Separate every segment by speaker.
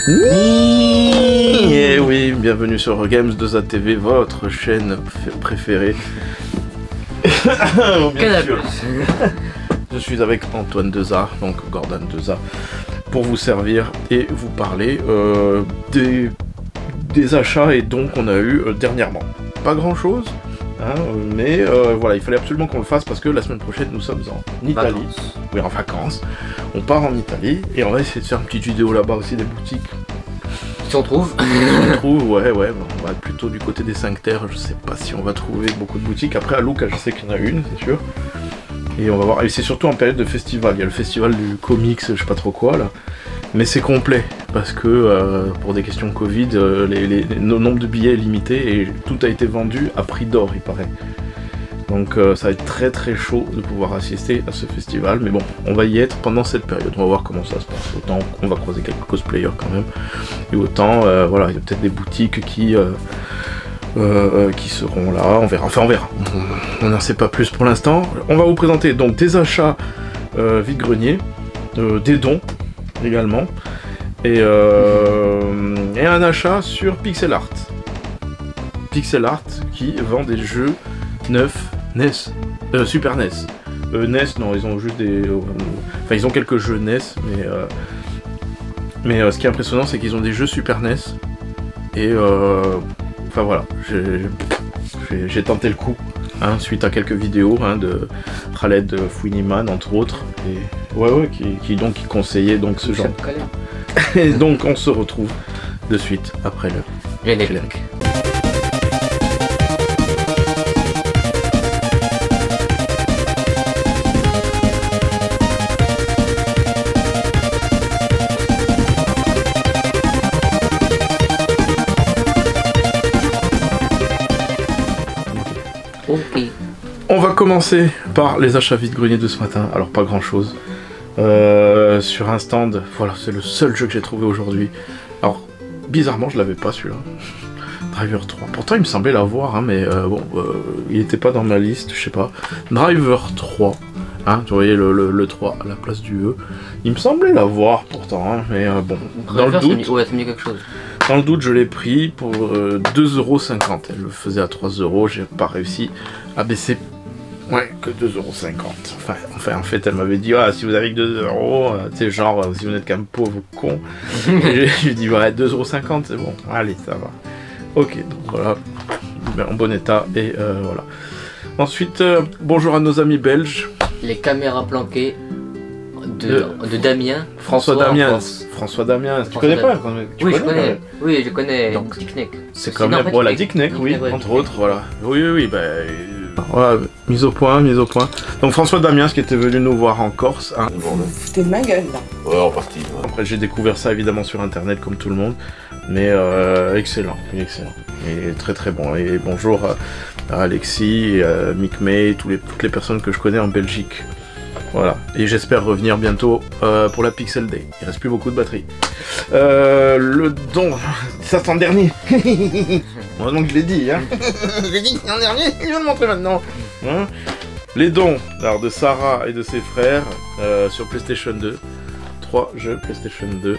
Speaker 1: Et oui, bienvenue sur Games 2A TV, votre chaîne préférée. Bien sûr. Je suis avec Antoine 2A, donc Gordon 2A, pour vous servir et vous parler des achats et dons qu'on a eu dernièrement. Pas grand chose, hein, mais voilà, il fallait absolument qu'on le fasse parce que la semaine prochaine nous sommes en Italie. Vacances. Oui, en vacances. On part en Italie et on va essayer de faire une petite vidéo là-bas aussi des boutiques.
Speaker 2: Si on trouve.
Speaker 1: Si on trouve, ouais, on va être plutôt du côté des 5 terres. Je sais pas si on va trouver beaucoup de boutiques. Après, à Lucca, je sais qu'il y en a une, c'est sûr. Et on va voir. Et c'est surtout en période de festival. Il y a le festival du comics, je sais pas trop quoi là. Mais c'est complet parce que pour des questions Covid, le nombre de billets est limité et tout a été vendu à prix d'or, il paraît. Donc ça va être très très chaud de pouvoir assister à ce festival, mais bon, on va y être pendant cette période, on va voir comment ça se passe. Autant qu'on va croiser quelques cosplayers quand même, et autant, voilà, il y a peut-être des boutiques qui seront là, on verra, enfin on verra. On n'en sait pas plus pour l'instant. On va vous présenter donc des achats vide-grenier, des dons également, et un achat sur Pixel Art. Pixel Art qui vend des jeux neufs NES, Super NES. NES, non, ils ont juste des... enfin, ils ont quelques jeux NES, mais ce qui est impressionnant, c'est qu'ils ont des jeux Super NES. Et enfin voilà, j'ai tenté le coup, hein, suite à quelques vidéos hein, de Khaled Fouiniman, entre autres. Et ouais, qui conseillait donc ce genre. Et donc on se retrouve de suite après le générique. On va commencer par les achats vide-grenier de ce matin. Alors pas grand chose. Sur un stand, voilà, c'est le seul jeu que j'ai trouvé aujourd'hui. Alors bizarrement je l'avais pas celui-là. Driver 3. Pourtant il me semblait l'avoir, hein, mais bon, il était pas dans ma liste, je sais pas. Driver 3. Hein, tu voyais le 3 à la place du E. Il me semblait l'avoir pourtant, hein, mais bon, dans le doute.
Speaker 2: Ouais, t'as mis quelque chose.
Speaker 1: Dans le doute, je l'ai pris pour 2,50€. Elle le faisait à 3€, j'ai pas réussi à baisser. Ouais, que 2,50€. Enfin, en fait, elle m'avait dit, ah, si vous avez que 2€, c'est genre, si vous n'êtes qu'un pauvre con. Et j'ai dit, ouais, 2,50€, c'est bon. Allez, ça va. Ok, donc voilà, en bon état, et voilà. Ensuite, bonjour à nos amis belges.
Speaker 2: Les caméras planquées de Damien.
Speaker 1: François Damiens. François Damiens, tu connais pas?
Speaker 2: Oui, je connais. Oui, je connais. Donc, Dickneck.
Speaker 1: C'est quand même, voilà, Dickneck, oui, entre autres, voilà. Oui, bah... Voilà, mise au point. Donc François Damiens qui était venu nous voir en Corse. Hein.
Speaker 3: C'était de ma gueule là.
Speaker 4: Ouais, en partie. Ouais.
Speaker 1: Après j'ai découvert ça évidemment sur internet comme tout le monde. Mais excellent. Et très très bon. Et bonjour à Alexis, Mick May, toutes les personnes que je connais en Belgique. Voilà. Et j'espère revenir bientôt pour la Pixel Day. Il reste plus beaucoup de batterie. Le don, ça c'est en dernier. Moi donc je l'ai dit, hein. Je l'ai dit en dernier, je vais le montrer maintenant. Hein, les dons alors, de Sarah et de ses frères sur PlayStation 2. 3 jeux PlayStation 2.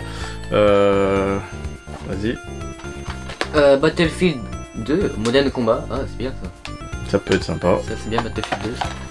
Speaker 1: Vas-y.
Speaker 2: Battlefield 2, Modern Combat. Ah, c'est bien ça.
Speaker 1: Ça peut être sympa.
Speaker 2: Ça c'est bien Battlefield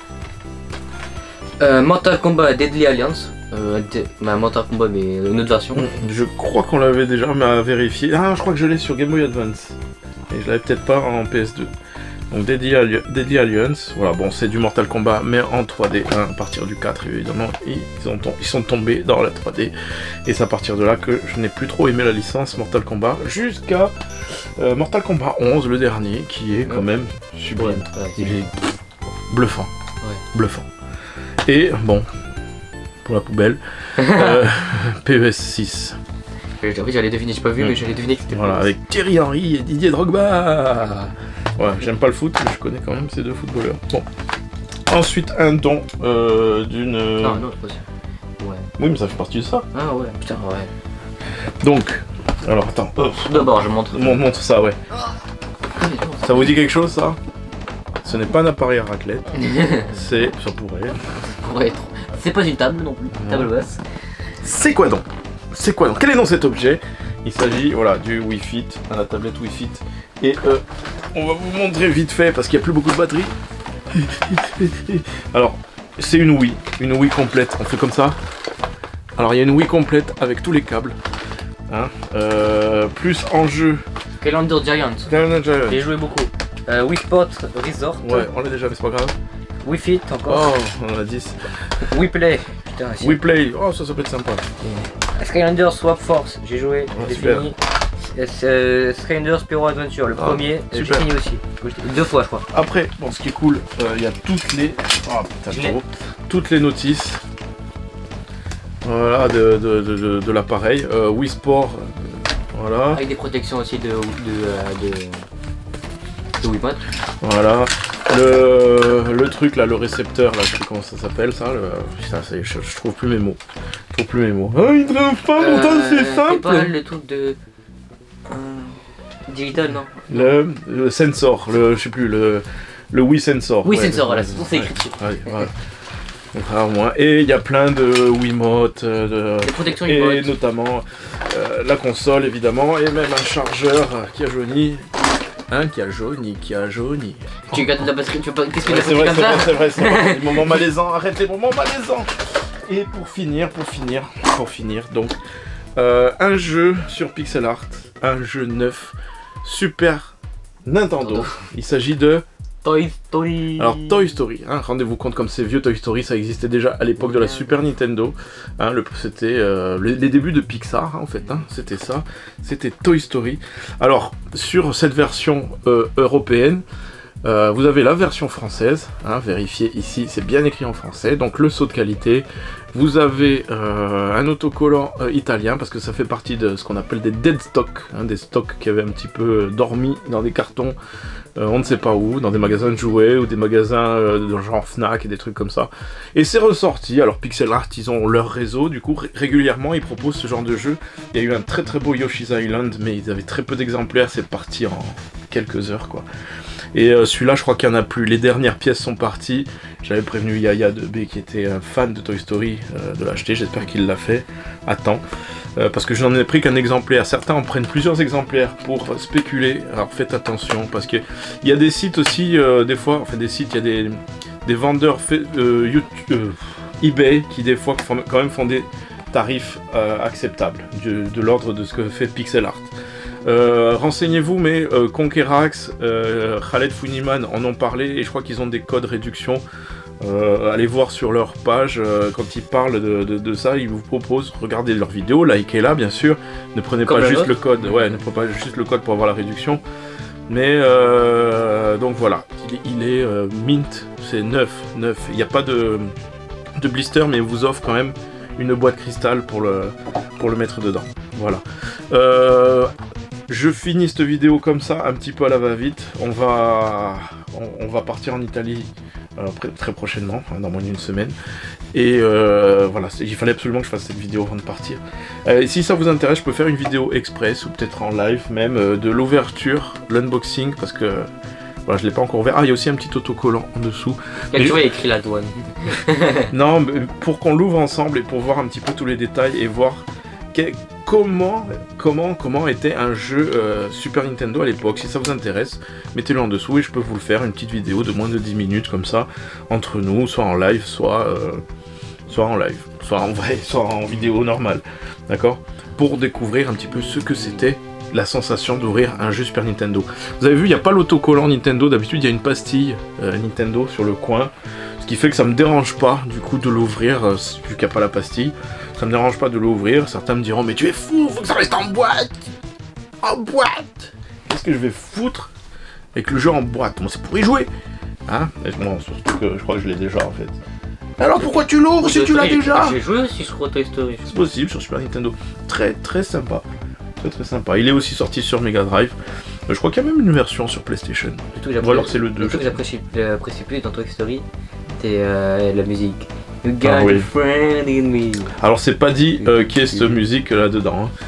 Speaker 2: 2. Mortal Kombat Deadly Alliance. Mortal Kombat mais une autre version.
Speaker 1: Je crois qu'on l'avait déjà mais à vérifier. Ah, je crois que je l'ai sur Game Boy Advance. Et je l'avais peut-être pas en PS2. Donc Deadly Alliance, voilà, bon c'est du Mortal Kombat mais en 3D, hein, à partir du 4 évidemment, ils sont tombés dans la 3D. Et c'est à partir de là que je n'ai plus trop aimé la licence Mortal Kombat, jusqu'à Mortal Kombat 11, le dernier, qui est quand même sublime.
Speaker 2: Ouais,
Speaker 1: il est bluffant,
Speaker 2: ouais.
Speaker 1: Bluffant. Et bon, pour la poubelle, PES 6.
Speaker 2: En fait j'allais deviner, j'ai pas vu mais j'allais deviner que c'était
Speaker 1: voilà, avec Thierry Henry et Didier Drogba. Ouais, j'aime pas le foot, mais je connais quand même ces deux footballeurs. Bon. Ensuite, un don d'une...
Speaker 2: Ah, un autre aussi. Ouais.
Speaker 1: Oui, mais ça fait partie de ça.
Speaker 2: Ah ouais, putain, ouais.
Speaker 1: Donc, alors attends.
Speaker 2: D'abord, je montre.
Speaker 1: Montre ça, ouais. Ça vous dit quelque chose, ça? Ce n'est pas un appareil à raclette. C'est... Ça pourrait.
Speaker 2: Ça pourrait être... C'est pas une table non plus, table basse.
Speaker 1: C'est quoi donc? Quel est donc cet objet Il s'agit voilà, du Wii Fit, la tablette Wii Fit. Et on va vous montrer vite fait parce qu'il n'y a plus beaucoup de batterie. Alors, c'est une Wii complète. On fait comme ça. Alors, il y a une Wii complète avec tous les câbles. Hein, plus en jeu.
Speaker 2: Calendar Giant. J'ai joué beaucoup. Wii Sport Resort.
Speaker 1: Ouais, on l'a déjà, mais c'est pas grave.
Speaker 2: Wii Fit encore.
Speaker 1: Oh, on en a 10.
Speaker 2: Wii Play. Putain,
Speaker 1: Wii Play. Oh, ça peut être sympa.
Speaker 2: Skylander Swap Force. J'ai joué. J'ai
Speaker 1: super.
Speaker 2: fini. Skylander Spyro Adventure. Le premier. J'ai
Speaker 1: super.
Speaker 2: fini aussi. 2 fois, je crois.
Speaker 1: Après, bon, ce qui est cool, il y a toutes les. Oh putain, trop. Toutes les notices. Voilà, de l'appareil. Wii Sport. Voilà.
Speaker 2: Avec des protections aussi de Wiimote.
Speaker 1: Voilà. Le truc là, le récepteur là, je sais plus comment ça s'appelle ça. Putain, je trouve plus mes mots. Je trouve plus mes mots. Ah, il trouve pas, pourtant c'est simple.
Speaker 2: C'est pas le truc de. Digital, non?
Speaker 1: Le sensor, je sais plus, le Wii Sensor.
Speaker 2: Wii
Speaker 1: ouais,
Speaker 2: Sensor, voilà, c'est pour ça écrit dessus.
Speaker 1: Voilà. Au moins. Et il y a plein de Wiimote,
Speaker 2: Des protections
Speaker 1: et
Speaker 2: Wiimote.
Speaker 1: notamment la console évidemment, et même un chargeur qui a jauni. Hein, qui a jauni.
Speaker 2: Tu gâtes la batterie, tu veux pas. Qu'est-ce que
Speaker 1: Ouais,
Speaker 2: tu
Speaker 1: c'est
Speaker 2: as
Speaker 1: vrai,
Speaker 2: fait comme ça?
Speaker 1: c'est vrai. Les moments malaisants, arrête les moments malaisants. Et pour finir, donc, un jeu sur pixel art, un jeu neuf, Super Nintendo. Il s'agit de
Speaker 2: Toy Story.
Speaker 1: Alors Toy Story, hein, rendez-vous compte comme ces vieux Toy Story, ça existait déjà à l'époque de la Super Nintendo. Hein, c'était les débuts de Pixar, hein, en fait, hein, c'était ça, c'était Toy Story. Alors sur cette version européenne, vous avez la version française, hein, vérifiez ici, c'est bien écrit en français, donc le saut de qualité. Vous avez un autocollant italien, parce que ça fait partie de ce qu'on appelle des dead stocks, hein, des stocks qui avaient un petit peu dormi dans des cartons, on ne sait pas où, dans des magasins de jouets, ou des magasins de genre Fnac et des trucs comme ça. Et c'est ressorti, alors Pixel Art, ils ont leur réseau, du coup régulièrement ils proposent ce genre de jeu. Il y a eu un très très beau Yoshi's Island, mais ils avaient très peu d'exemplaires, c'est parti en quelques heures quoi. Et celui-là, je crois qu'il n'y en a plus. Les dernières pièces sont parties. J'avais prévenu Yaya de B qui était un fan de Toy Story de l'acheter. J'espère qu'il l'a fait à temps. Parce que je n'en ai pris qu'un exemplaire. Certains en prennent plusieurs exemplaires pour spéculer. Alors faites attention parce qu'il y a des sites aussi, des fois, enfin des sites, il y a des vendeurs YouTube, eBay qui des fois quand même font des tarifs acceptables de l'ordre de ce que fait Pixel Art. Renseignez-vous, mais Conquerax, Khaled Funiman en ont parlé et je crois qu'ils ont des codes réduction. Allez voir sur leur page quand ils parlent de ça, ils vous proposent, regardez leurs vidéos, likez-la bien sûr, ne prenez pas juste le code, ouais, ne prenez pas juste le code pour avoir la réduction. Mais donc voilà, il est mint, c'est neuf, il n'y a pas de blister, mais il vous offre quand même une boîte cristal pour le mettre dedans. Voilà. Je finis cette vidéo comme ça, un petit peu à la va-vite. On va partir en Italie très prochainement, dans moins d'une semaine. Et voilà, il fallait absolument que je fasse cette vidéo avant de partir. Si ça vous intéresse, je peux faire une vidéo express ou peut-être en live même de l'ouverture, l'unboxing, parce que voilà, je l'ai pas encore ouvert. Ah, il y a aussi un petit autocollant en dessous.
Speaker 2: Tu vois, il y a écrit la douane.
Speaker 1: Non, mais pour qu'on l'ouvre ensemble et pour voir un petit peu tous les détails et voir comment était un jeu Super Nintendo à l'époque. Si ça vous intéresse, mettez-le en dessous et je peux vous le faire, une petite vidéo de moins de 10 minutes comme ça, entre nous, soit en live, soit en live, soit en vrai, soit en vidéo normale, d'accord? Pour découvrir un petit peu ce que c'était la sensation d'ouvrir un jeu Super Nintendo. Vous avez vu, il n'y a pas l'autocollant Nintendo, d'habitude il y a une pastille Nintendo sur le coin, ce qui fait que ça me dérange pas du coup de l'ouvrir, vu qu'il n'y a pas la pastille, ça me dérange pas de l'ouvrir. Certains me diront mais tu es fou, faut que ça reste en boîte. En boîte. Qu'est-ce que je vais foutre avec le jeu en boîte? Moi c'est pour y jouer, hein? Bon, surtout que je crois que je l'ai déjà en fait. Alors pourquoi tu l'ouvres si tu l'as déjà?
Speaker 2: J'ai joué aussi sur Toy Story.
Speaker 1: C'est possible sur Super Nintendo. Très très sympa. Très sympa. Il est aussi sorti sur Mega Drive. Je crois qu'il y a même une version sur PlayStation. Ou alors c'est le 2.
Speaker 2: Le truc que j'apprécie plus dans Toy Story, c'est la musique. You got
Speaker 1: Ah, oui.
Speaker 2: a friend in me.
Speaker 1: Alors c'est pas dit qui est cette musique là dedans, hein,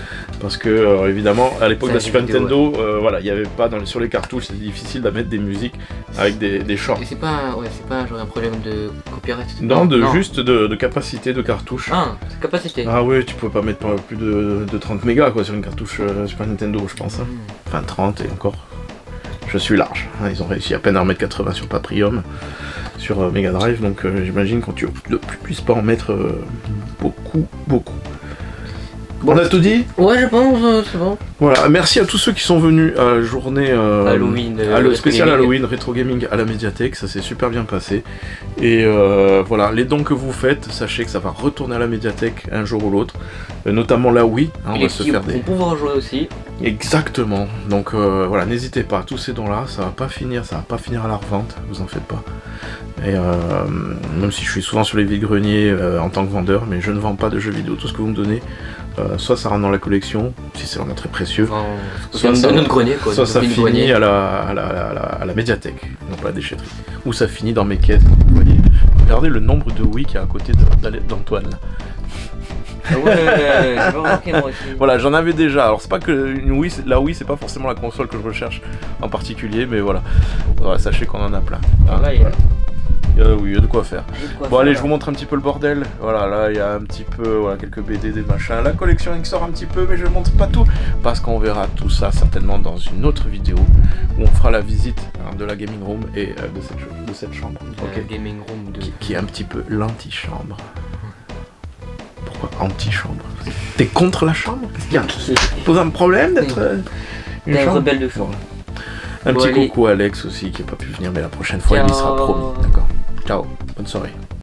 Speaker 1: Parce que évidemment à l'époque de la
Speaker 2: C'est
Speaker 1: Super
Speaker 2: une vidéo,
Speaker 1: Nintendo, voilà, il n'y avait pas sur les cartouches, c'était difficile de mettre des musiques avec des shorts.
Speaker 2: Et c'est pas, genre un problème de copyright.
Speaker 1: Non, juste de capacité de cartouche.
Speaker 2: Ah, c'est capacité.
Speaker 1: Ah oui, tu pouvais pas mettre plus de 30 mégas quoi sur une cartouche Super Nintendo, je pense. Hein. Enfin 30 et encore. Je suis large. Hein, ils ont réussi à peine à en mettre 80 sur Paprium, sur Mega Drive, donc j'imagine quand tu ne puisses pas en mettre beaucoup. On a tout dit?
Speaker 2: Ouais, je pense, c'est bon.
Speaker 1: Voilà, merci à tous ceux qui sont venus à la journée
Speaker 2: Halloween,
Speaker 1: spécial
Speaker 2: Retro
Speaker 1: Halloween Retro Gaming à la médiathèque, ça s'est super bien passé. Et voilà, les dons que vous faites, sachez que ça va retourner à la médiathèque un jour ou l'autre, notamment la Wii, hein, on va se faire des...
Speaker 2: vont pouvoir jouer aussi.
Speaker 1: Exactement, donc voilà, n'hésitez pas, tous ces dons-là, ça va pas finir à la revente, vous en faites pas. Et même si je suis souvent sur les vides-greniers en tant que vendeur, mais je ne vends pas de jeux vidéo, tout ce que vous me donnez, soit ça rentre dans la collection, si c'est vraiment très précieux,
Speaker 2: soit
Speaker 1: ça finit à la médiathèque, donc à la déchetterie, ou ça finit dans mes caisses. Vous voyez, regardez le nombre de Wii qu'il y a à côté d'Antoine là.
Speaker 2: Ouais, j'ai pas remarqué moi aussi.
Speaker 1: Voilà, j'en avais déjà. Alors c'est pas que la Wii, c'est pas forcément la console que je recherche en particulier, mais voilà. Sachez qu'on en a plein.
Speaker 2: Ah, là,
Speaker 1: oui, il y a de quoi faire. Bon allez, je vous montre un petit peu le bordel. Voilà, là il y a un petit peu, voilà, quelques BD, des machins. La collection il sort un petit peu, mais je montre pas tout parce qu'on verra tout ça certainement dans une autre vidéo où on fera la visite de la gaming room et de cette chambre.
Speaker 2: Gaming room
Speaker 1: qui est un petit peu l'antichambre. Pourquoi antichambre? T'es contre la chambre? Pose un problème d'être une chambre
Speaker 2: rebelle de chambre.
Speaker 1: Un petit coucou à Alex aussi qui n'a pas pu venir, mais la prochaine fois il y sera promis. D'accord. Ciao, bonne soirée.